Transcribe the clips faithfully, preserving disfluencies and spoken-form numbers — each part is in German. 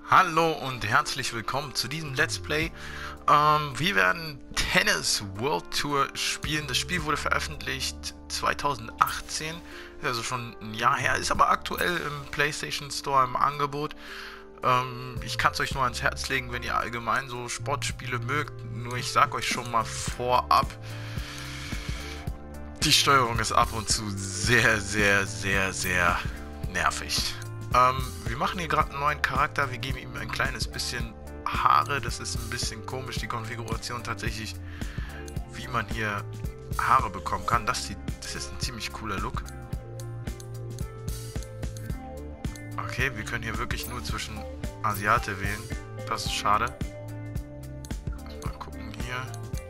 Hallo und herzlich willkommen zu diesem Let's Play. Ähm, wir werden Tennis World Tour spielen. Das Spiel wurde veröffentlicht zweitausendachtzehn, ist also schon ein Jahr her, ist aber aktuell im PlayStation Store im Angebot. Ähm, ich kann es euch nur ans Herz legen, wenn ihr allgemein so Sportspiele mögt. Nur ich sag euch schon mal vorab, die Steuerung ist ab und zu sehr, sehr, sehr, sehr nervig. Ähm, wir machen hier gerade einen neuen Charakter, wir geben ihm ein kleines bisschen Haare, das ist ein bisschen komisch, die Konfiguration tatsächlich, wie man hier Haare bekommen kann. Das, sieht, das ist ein ziemlich cooler Look. Okay, wir können hier wirklich nur zwischen Asiate wählen, das ist schade. Mal gucken hier.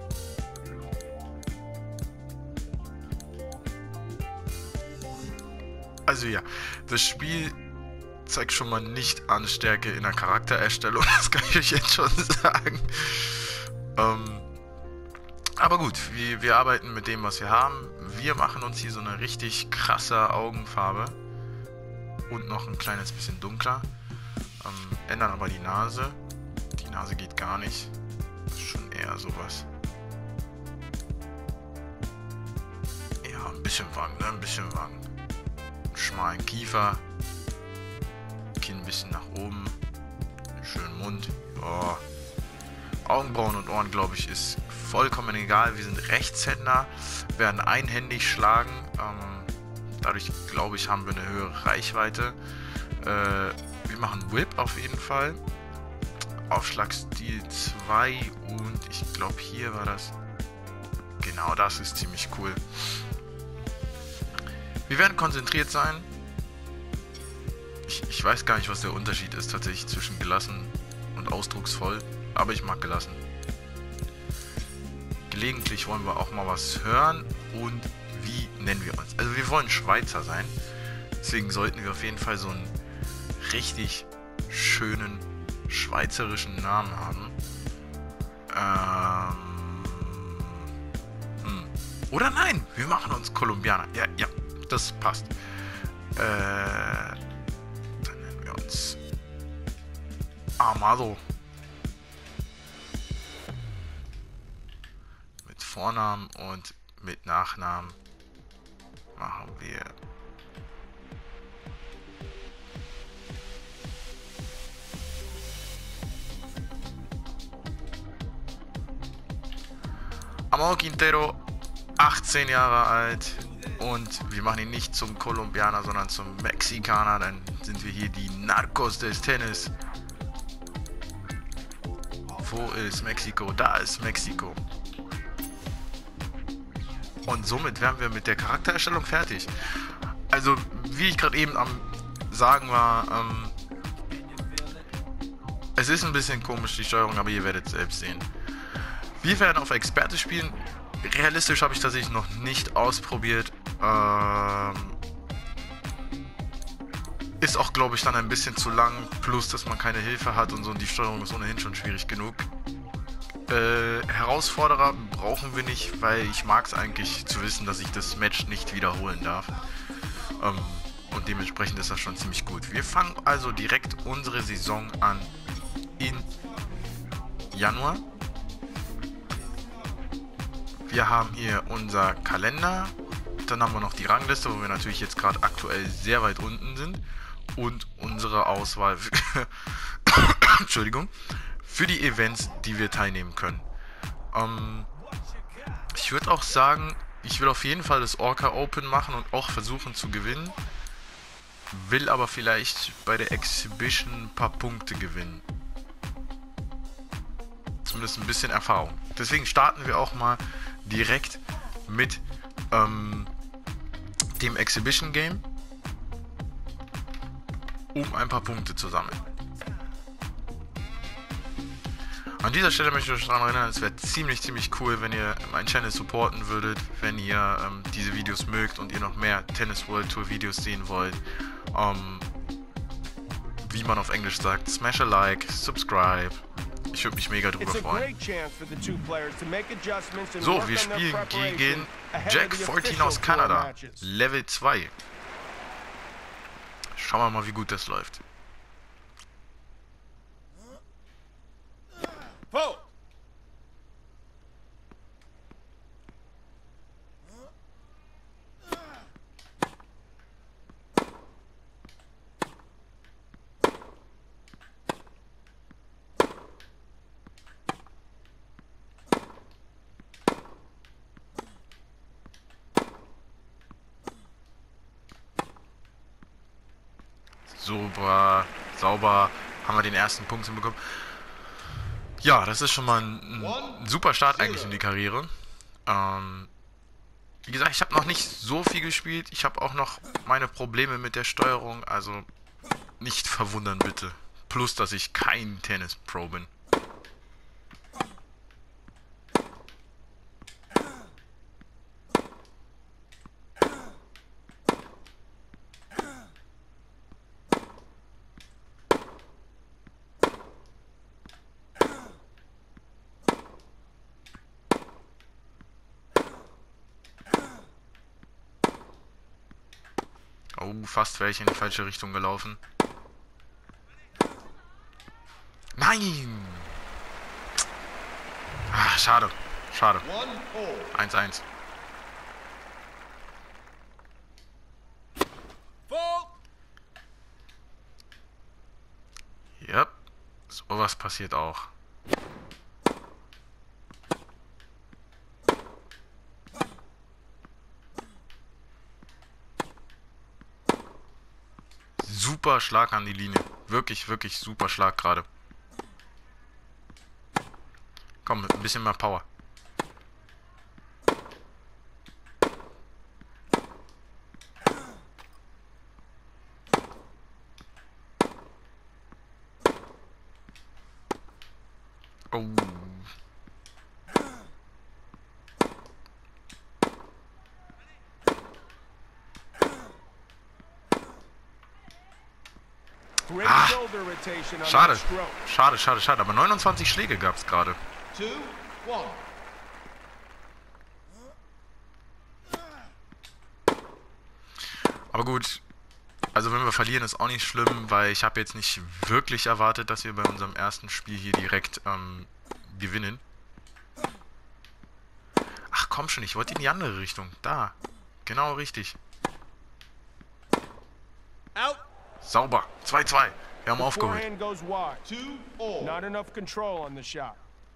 Also ja, das Spiel zeigt schon mal nicht an Stärke in der Charaktererstellung, das kann ich euch jetzt schon sagen. Ähm, aber gut, wir, wir arbeiten mit dem, was wir haben. Wir machen uns hier so eine richtig krasse Augenfarbe und noch ein kleines bisschen dunkler. Ähm, ändern aber die Nase. Die Nase geht gar nicht. Das ist schon eher sowas. Ja, ein bisschen Wangen, ne? Ein bisschen Wangen. Schmalen Kiefer. Kinn ein bisschen nach oben, einen schönen Mund. Oh. Augenbrauen und Ohren, glaube ich, ist vollkommen egal. Wir sind Rechtshänder, werden einhändig schlagen. Ähm, dadurch, glaube ich, haben wir eine höhere Reichweite. Äh, wir machen Whip auf jeden Fall. Aufschlagstil zwei und ich glaube, hier war das. Genau, das ist ziemlich cool. Wir werden konzentriert sein. Ich, ich weiß gar nicht, was der Unterschied ist tatsächlich zwischen gelassen und ausdrucksvoll, aber ich mag gelassen. Gelegentlich wollen wir auch mal was hören und wie nennen wir uns? Also wir wollen Schweizer sein, deswegen sollten wir auf jeden Fall so einen richtig schönen schweizerischen Namen haben. Ähm, hm. Oder nein, wir machen uns Kolumbianer. Ja, ja, das passt. Äh... Amado. Mit Vornamen und mit Nachnamen machen wir Amado Quintero, achtzehn Jahre alt, und wir machen ihn nicht zum Kolumbianer, sondern zum Mexikaner. Dann sind wir hier die Narcos des Tennis. Wo ist Mexiko? Da ist Mexiko. Und somit wären wir mit der Charaktererstellung fertig. Also, wie ich gerade eben am sagen war, ähm, es ist ein bisschen komisch, die Steuerung, aber ihr werdet es selbst sehen. Wir werden auf Experte spielen. Realistisch habe ich tatsächlich noch nicht ausprobiert. Ähm, Ist auch, glaube ich, dann ein bisschen zu lang, plus dass man keine Hilfe hat und so, und die Steuerung ist ohnehin schon schwierig genug. Äh, Herausforderer brauchen wir nicht, weil ich mag es eigentlich zu wissen, dass ich das Match nicht wiederholen darf. Ähm, und dementsprechend ist das schon ziemlich gut. Wir fangen also direkt unsere Saison an in Januar. Wir haben hier unser Kalender. Dann haben wir noch die Rangliste, wo wir natürlich jetzt gerade aktuell sehr weit unten sind. Und unsere Auswahl für Entschuldigung, für die Events, die wir teilnehmen können. Ähm, ich würde auch sagen, ich will auf jeden Fall das Orca Open machen und auch versuchen zu gewinnen. Will aber vielleicht bei der Exhibition ein paar Punkte gewinnen. Zumindest ein bisschen Erfahrung. Deswegen starten wir auch mal direkt mit ähm, dem Exhibition Game, um ein paar Punkte zu sammeln. An dieser Stelle möchte ich euch daran erinnern, es wäre ziemlich, ziemlich cool, wenn ihr meinen Channel supporten würdet, wenn ihr ähm, diese Videos mögt und ihr noch mehr Tennis World Tour Videos sehen wollt. Ähm, wie man auf Englisch sagt, smash a like, subscribe. Ich würde mich mega drüber freuen. So, wir spielen gegen Jack vierzehn aus Kanada, Level zwei. Schauen wir mal, wie gut das läuft. Super, sauber, haben wir den ersten Punkt hinbekommen. Ja, das ist schon mal ein, ein super Start eigentlich in die Karriere. Ähm, wie gesagt, ich habe noch nicht so viel gespielt. Ich habe auch noch meine Probleme mit der Steuerung, also nicht verwundern bitte. Plus, dass ich kein Tennis-Pro bin. Oh, fast wäre ich in die falsche Richtung gelaufen. Nein! Ah, schade. Schade. eins eins. Ja, sowas passiert auch. Super Schlag an die Linie. Wirklich, wirklich super Schlag gerade. Komm, mit ein bisschen mehr Power. Oh. Ah, schade, schade, schade, schade. Aber neunundzwanzig Schläge gab es gerade. Aber gut, also wenn wir verlieren, ist auch nicht schlimm, weil ich habe jetzt nicht wirklich erwartet, dass wir bei unserem ersten Spiel hier direkt ähm, gewinnen. Ach komm schon, ich wollte in die andere Richtung. Da, genau richtig. Sauber, zwei zwei. Wir haben aufgeholt. Not enough control on the shot.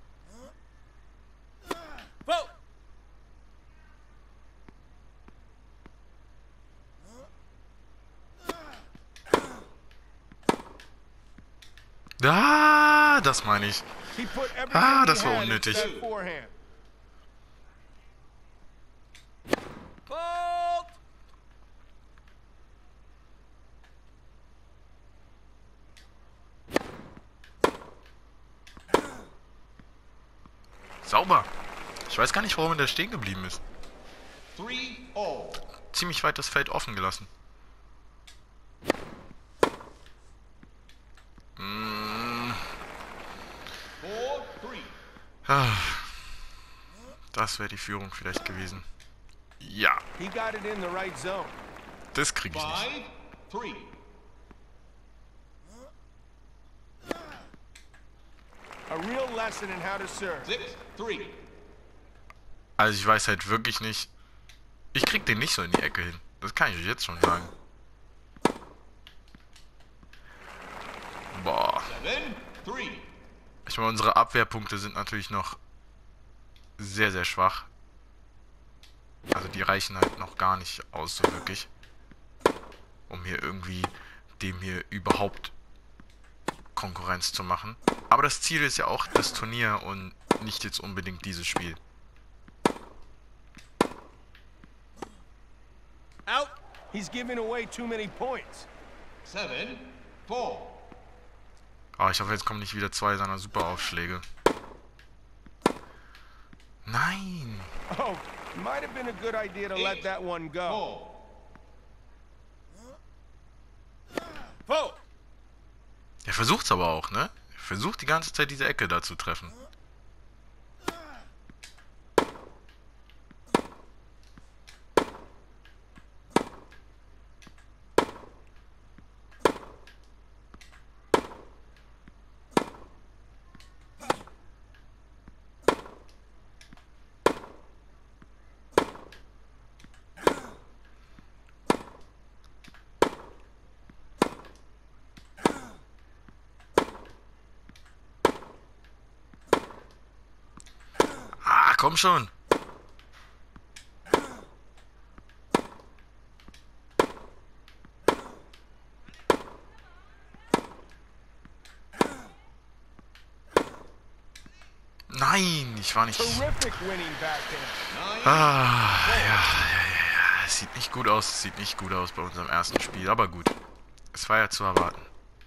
Ah, das meine ich. Ah, das war unnötig. Sauber. Ich weiß gar nicht, warum er da stehen geblieben ist. Ziemlich weit das Feld offen gelassen. Mm. Ah. Das wäre die Führung vielleicht gewesen. Ja. Das kriege ich nicht. Also ich weiß halt wirklich nicht. Ich krieg den nicht so in die Ecke hin. Das kann ich euch jetzt schon sagen. Boah. Ich meine, unsere Abwehrpunkte sind natürlich noch sehr, sehr schwach. Also die reichen halt noch gar nicht aus, so wirklich. Um hier irgendwie dem hier überhaupt Konkurrenz zu machen. Aber das Ziel ist ja auch das Turnier und nicht jetzt unbedingt dieses Spiel. Out. He's giving away too many points. Seven, four. Ah, ich hoffe, jetzt kommen nicht wieder zwei seiner super Aufschläge. Nein. Oh, might have been a good idea to let that one go. Four. Er versucht's aber auch, ne? Er versucht die ganze Zeit diese Ecke da zu treffen. Komm schon. Nein, ich war nicht... Terrific winning backhand. Ah, ja, ja, ja, ja. Es sieht nicht gut aus, es sieht nicht gut aus bei unserem ersten Spiel. Aber gut, es war ja zu erwarten.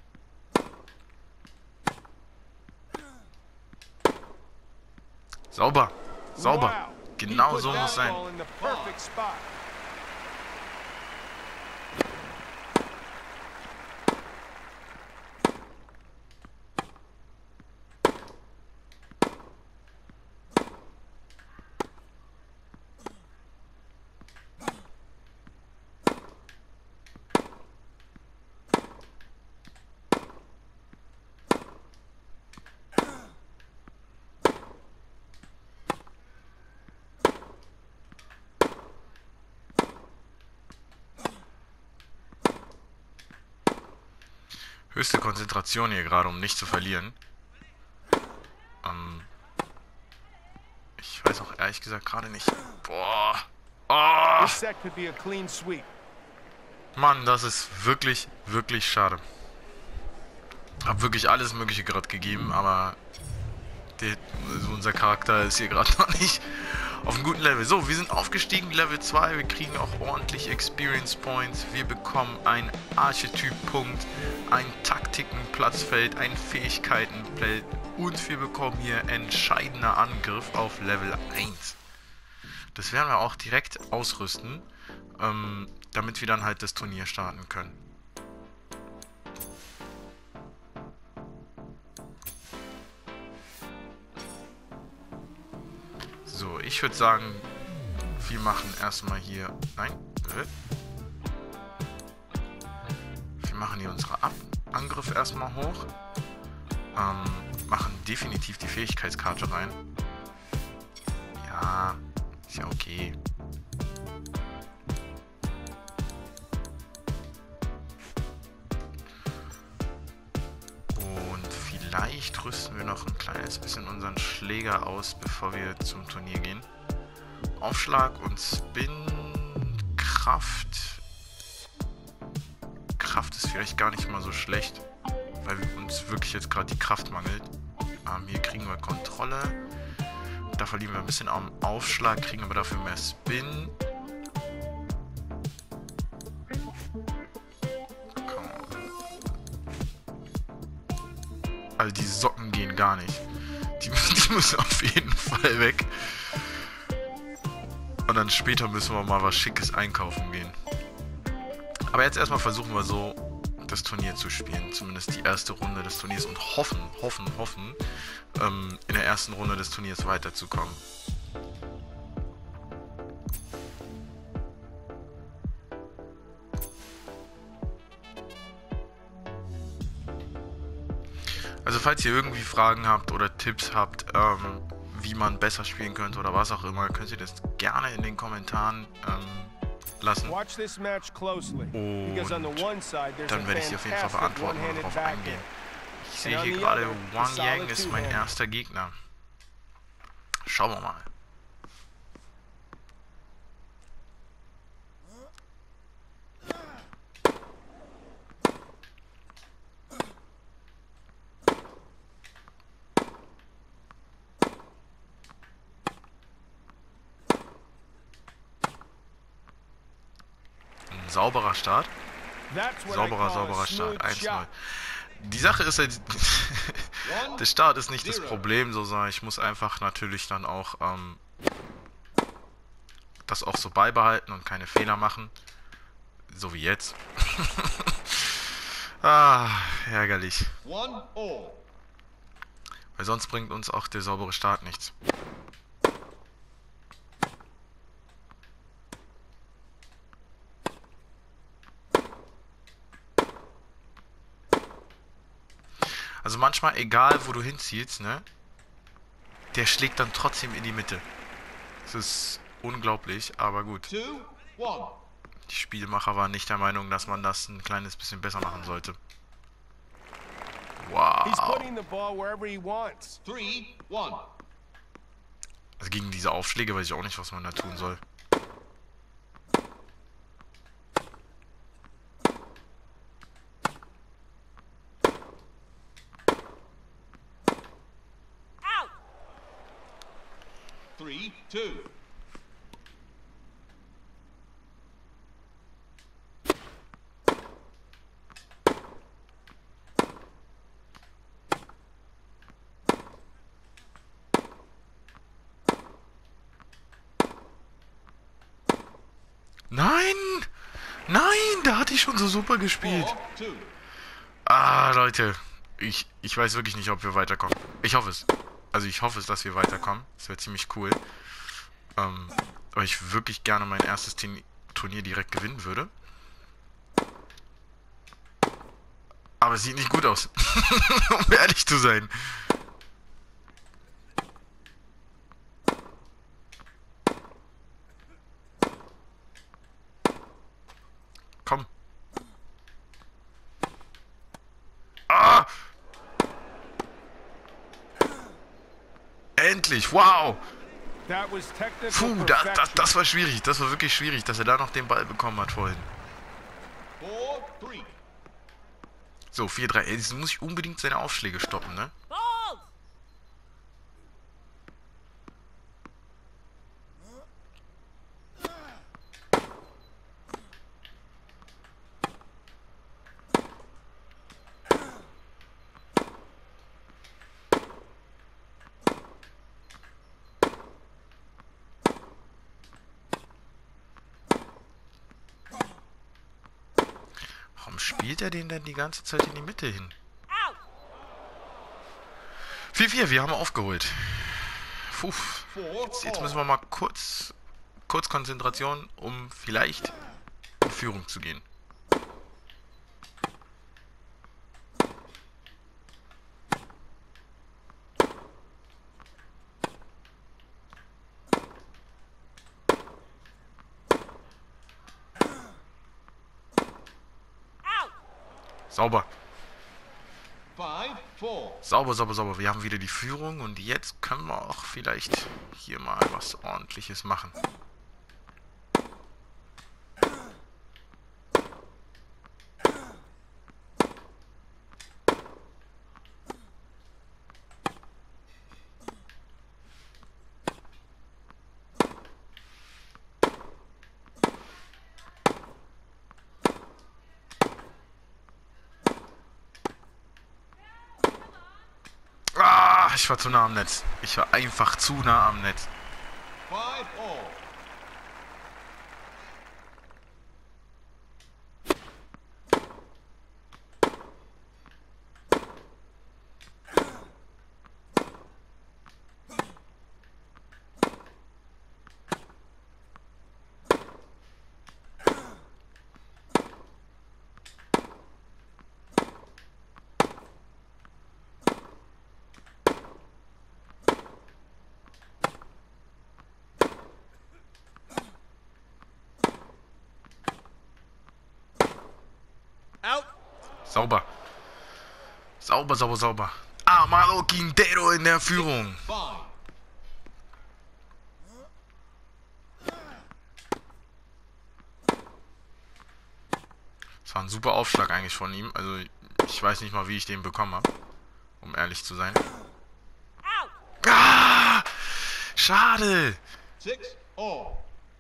Sauber, sauber. Wow. Genau He put so that muss sein. ball in the perfect spot. Höchste Konzentration hier gerade, um nicht zu verlieren. Ähm, ich weiß auch ehrlich gesagt gerade nicht. Boah. Oh. This set could be a clean sweep. Mann, das ist wirklich, wirklich schade. Hab wirklich alles Mögliche gerade gegeben, aber die, also unser Charakter ist hier gerade noch nicht auf einem guten Level. So, wir sind aufgestiegen, Level zwei. Wir kriegen auch ordentlich Experience Points. Wir bekommen einen Archetyp-Punkt, ein Taktiken-Platzfeld, ein Fähigkeitenfeld und wir bekommen hier entscheidender Angriff auf Level eins. Das werden wir auch direkt ausrüsten, ähm, damit wir dann halt das Turnier starten können. So, ich würde sagen, wir machen erstmal hier... Nein, äh. Wir machen hier unsere Ab Angriff erstmal hoch. Ähm, machen definitiv die Fähigkeitskarte rein. Ja, ist ja okay. Und vielleicht rüsten wir noch ein kleines bisschen unseren Schläger aus, bevor wir zum Turnier gehen. Aufschlag und Spin, Kraft. Kraft ist vielleicht gar nicht mal so schlecht, weil uns wirklich jetzt gerade die Kraft mangelt. Ähm, hier kriegen wir Kontrolle. Da verlieren wir ein bisschen am Aufschlag, kriegen aber dafür mehr Spin. Also die Socken gehen gar nicht. Die, die müssen auf jeden Fall weg. Und dann später müssen wir mal was Schickes einkaufen gehen. Aber jetzt erstmal versuchen wir so, das Turnier zu spielen. Zumindest die erste Runde des Turniers. Und hoffen, hoffen, hoffen, ähm, in der ersten Runde des Turniers weiterzukommen. Also falls ihr irgendwie Fragen habt oder Tipps habt, ähm, wie man besser spielen könnte oder was auch immer, könnt ihr das gerne in den Kommentaren ähm, lassen. Und dann werde ich sie auf jeden Fall beantworten und darauf eingehen. Ich sehe hier gerade, Wang Yang ist mein erster Gegner. Schauen wir mal. Sauberer Start. Sauberer, sauberer Start. eins null. Die Sache ist halt, der Start ist nicht das Problem, so sondern ich muss einfach natürlich dann auch ähm, das auch so beibehalten und keine Fehler machen. So wie jetzt. Ah, ärgerlich. Weil sonst bringt uns auch der saubere Start nichts. Also manchmal, egal wo du hinziehst, ne, der schlägt dann trotzdem in die Mitte. Das ist unglaublich, aber gut. Die Spielmacher waren nicht der Meinung, dass man das ein kleines bisschen besser machen sollte. Wow. Also gegen diese Aufschläge weiß ich auch nicht, was man da tun soll. three, two. Nein! Nein! Da hatte ich schon so super gespielt. Ah, Leute. Ich, ich weiß wirklich nicht, ob wir weiterkommen. Ich hoffe es. Also ich hoffe es, dass wir weiterkommen. Das wäre ziemlich cool. Ähm, weil ich wirklich gerne mein erstes Turnier direkt gewinnen würde. Aber es sieht nicht gut aus. Um ehrlich zu sein. Komm. Ah! Endlich, wow! Puh, da, das, das war schwierig. Das war wirklich schwierig, dass er da noch den Ball bekommen hat vorhin. So, vier drei. Jetzt muss ich unbedingt seine Aufschläge stoppen, ne? Warum spielt er den denn die ganze Zeit in die Mitte hin? vier vier, wir haben aufgeholt. Puh. Jetzt, jetzt müssen wir mal kurz, kurz Konzentration, um vielleicht in Führung zu gehen. Sauber. Sauber, sauber, sauber. Wir haben wieder die Führung und jetzt können wir auch vielleicht hier mal was Ordentliches machen. Ich war zu nah am Netz. Ich war einfach zu nah am Netz. Sauber. Sauber, sauber, sauber. Amado Quintero in der Führung. Das war ein super Aufschlag eigentlich von ihm. Also ich weiß nicht mal, wie ich den bekommen habe. Um ehrlich zu sein. Ah, schade. Six, all.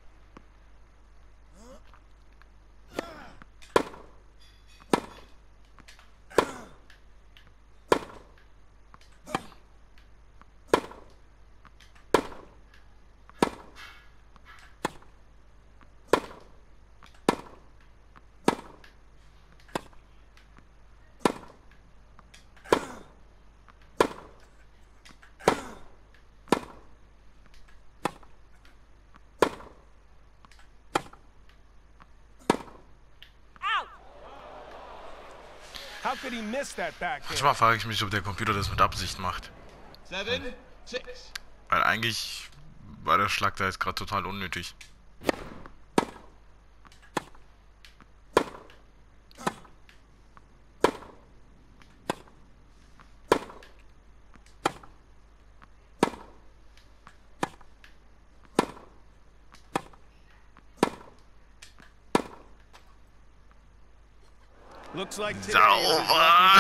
Manchmal frage ich mich, ob der Computer das mit Absicht macht. Hm. Weil eigentlich war der Schlag da jetzt gerade total unnötig. Sauber!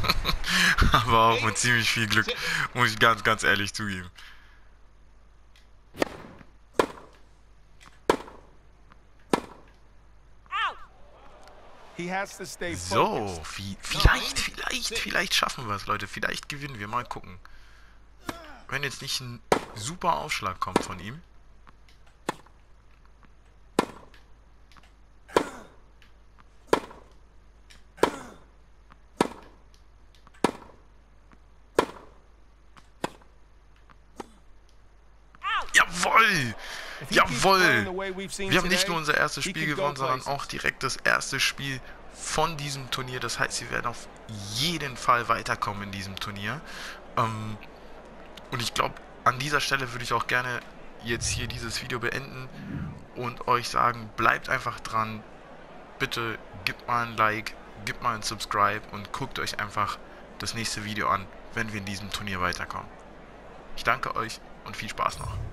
Aber auch mit ziemlich viel Glück, muss ich ganz, ganz ehrlich zugeben. He has to stay So, focused. vi- vielleicht, vielleicht, vielleicht schaffen wir es, Leute. Vielleicht gewinnen wir. Mal gucken. Wenn jetzt nicht ein super Aufschlag kommt von ihm. Jawohl! Jawohl! Wir haben nicht nur unser erstes Spiel gewonnen, sondern auch direkt das erste Spiel von diesem Turnier. Das heißt, wir werden auf jeden Fall weiterkommen in diesem Turnier. Ähm, und ich glaube, an dieser Stelle würde ich auch gerne jetzt hier dieses Video beenden und euch sagen, bleibt einfach dran. Bitte gebt mal ein Like, gebt mal ein Subscribe und guckt euch einfach das nächste Video an, wenn wir in diesem Turnier weiterkommen. Ich danke euch und viel Spaß noch.